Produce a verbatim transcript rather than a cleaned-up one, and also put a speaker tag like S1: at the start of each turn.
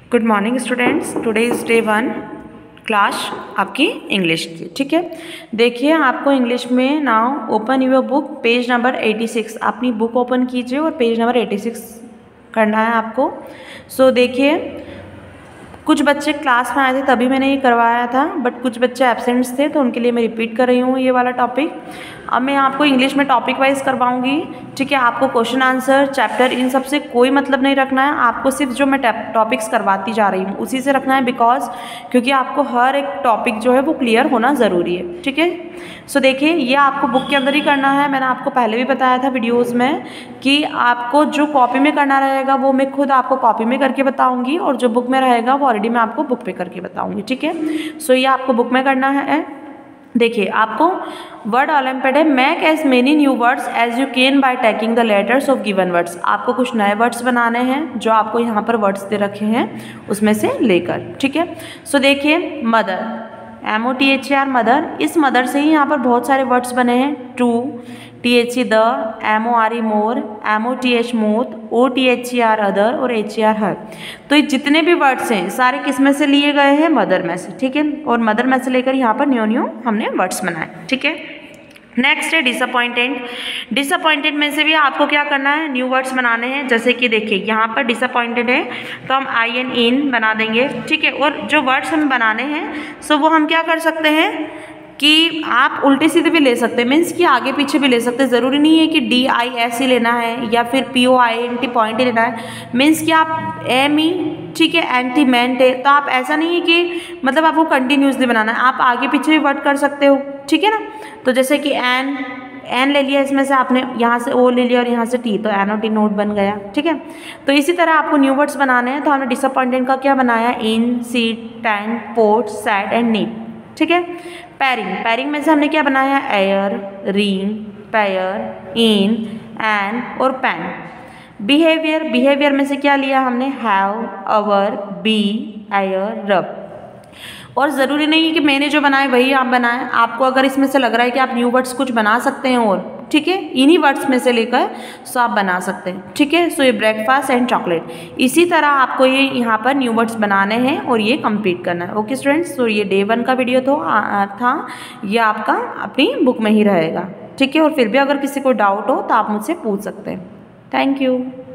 S1: Good morning students, today is day one class आपकी English की। ठीक है, देखिए आपको इंग्लिश में now open your book page number छियासी। अपनी बुक ओपन कीजिए और पेज नंबर छियासी करना है आपको। सो so, देखिए कुछ बच्चे क्लास में आए थे तभी मैंने ये करवाया था, बट कुछ बच्चे एब्सेंट्स थे तो उनके लिए मैं रिपीट कर रही हूँ ये वाला टॉपिक। अब मैं आपको इंग्लिश में टॉपिक वाइज करवाऊंगी। ठीक है, आपको क्वेश्चन आंसर चैप्टर इन सब से कोई मतलब नहीं रखना है, आपको सिर्फ जो मैं टॉपिक्स करवाती जा रही हूँ उसी से रखना है, बिकॉज क्योंकि आपको हर एक टॉपिक जो है वो क्लियर होना ज़रूरी है। ठीक है, सो देखिए ये आपको बुक के अंदर ही करना है। मैंने आपको पहले भी बताया था वीडियोज़ में कि आपको जो कॉपी में करना रहेगा वो मैं खुद आपको कॉपी में करके बताऊँगी, और जो बुक में रहेगा वो ऑलरेडी मैं आपको बुक पे करके बताऊँगी। ठीक है, सो ये आपको बुक में करना है। देखिए आपको वर्ड ओलंपियाड है, make as many new words as you can by taking the letters of given words. आपको कुछ नए वर्ड्स बनाने हैं जो आपको यहाँ पर वर्ड्स दे रखे हैं उसमें से लेकर। ठीक है, सो देखिए mother, M O T H A R mother, इस मदर से ही यहाँ पर बहुत सारे वर्ड्स बने हैं। To, T H E the, M O R E more, M O T H moth, O T H E R other और एच ई आर हर। तो ये जितने भी वर्ड्स हैं सारे किस में से लिए गए हैं? मदर में से। ठीक है, और मदर में से लेकर यहाँ पर न्यू न्यू हमने वर्ड्स बनाए। ठीक है, नेक्स्ट है डिसअपॉइंटेड। डिसअपॉइंटेड में से भी आपको क्या करना है? न्यू वर्ड्स बनाने हैं। जैसे कि देखिए यहाँ पर डिसअपॉइंटेड है तो हम आई एन इन बना देंगे। ठीक है, और जो वर्ड्स हमें बनाने हैं सो वो हम क्या कर सकते हैं कि आप उल्टे सीधे भी ले सकते हैं, मीन्स कि आगे पीछे भी ले सकते हैं। ज़रूरी नहीं है कि डी आई एस ही लेना है या फिर P O I N T point ही लेना है, मीन्स कि आप एम ई, ठीक है, एंटीमेंट है, तो आप ऐसा नहीं है कि मतलब आपको कंटिन्यूसली बनाना है, आप आगे पीछे भी वर्ड कर सकते हो। ठीक है ना, तो जैसे कि एन एन ले लिया, इसमें से आपने यहाँ से ओ ले लिया और यहाँ से टी, तो एन और टी नोट बन गया। ठीक है, तो इसी तरह आपको न्यू वर्ड्स बनाने हैं। तो हमने डिसअपॉइंटेड का क्या बनाया? In, seat, tent, port, sad and neat. ठीक है, पैरिंग, पैरिंग में से हमने क्या बनाया? Air, ring, pair, in, an और पैन। बिहेवियर, बिहेवियर में से क्या लिया हमने? हैव, अवर, बी, एयर, रब। और ज़रूरी नहीं है कि मैंने जो बनाए वही आप बनाएं, आपको अगर इसमें से लग रहा है कि आप न्यू वर्ड्स कुछ बना सकते हैं और ठीक है इन्हीं वर्ड्स में से लेकर सो आप बना सकते हैं। ठीक है, सो ये ब्रेकफास्ट एंड चॉकलेट, इसी तरह आपको ये यहाँ पर न्यू वर्ड्स बनाने हैं और ये कंप्लीट करना है। ओके स्टूडेंट्स, तो ये डे वन का वीडियो तो आ, था, ये आपका अपनी बुक में ही रहेगा। ठीक है, और फिर भी अगर किसी को डाउट हो तो आप मुझसे पूछ सकते हैं। Thank you.